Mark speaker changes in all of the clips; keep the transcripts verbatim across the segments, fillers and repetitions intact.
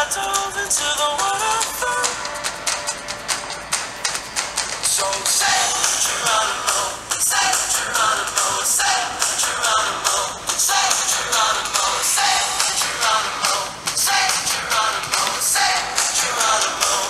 Speaker 1: dove into the waterfall. So say Geronomoe, say Geronomoe, say Geronomoe, say Geronomoe, say Geronomoe, say Geronomoe, say Geronomoe.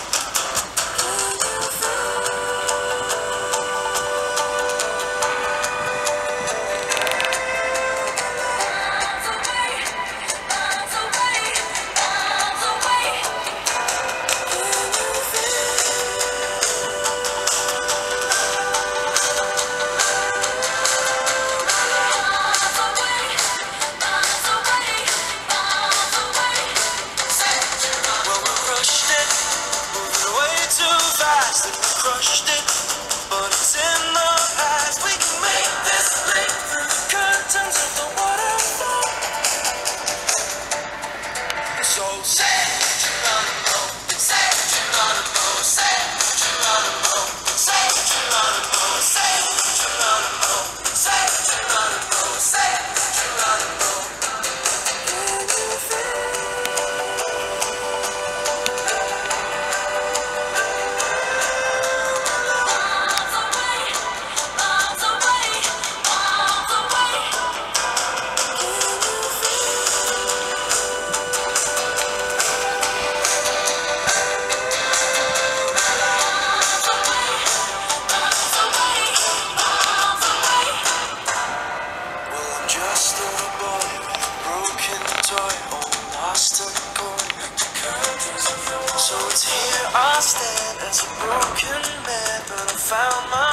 Speaker 1: Crushed it, but it's in the past. We can make this leap through the curtains of the waterfall. So say Geronomoe, say Geronomoe, say Geronomoe, say Geronomoe, say Geronomoe, say Geronomoe, say Geronomoe. Just a boy with a broken toy, all lost and gone. So it's here I stand as a broken man, but I found my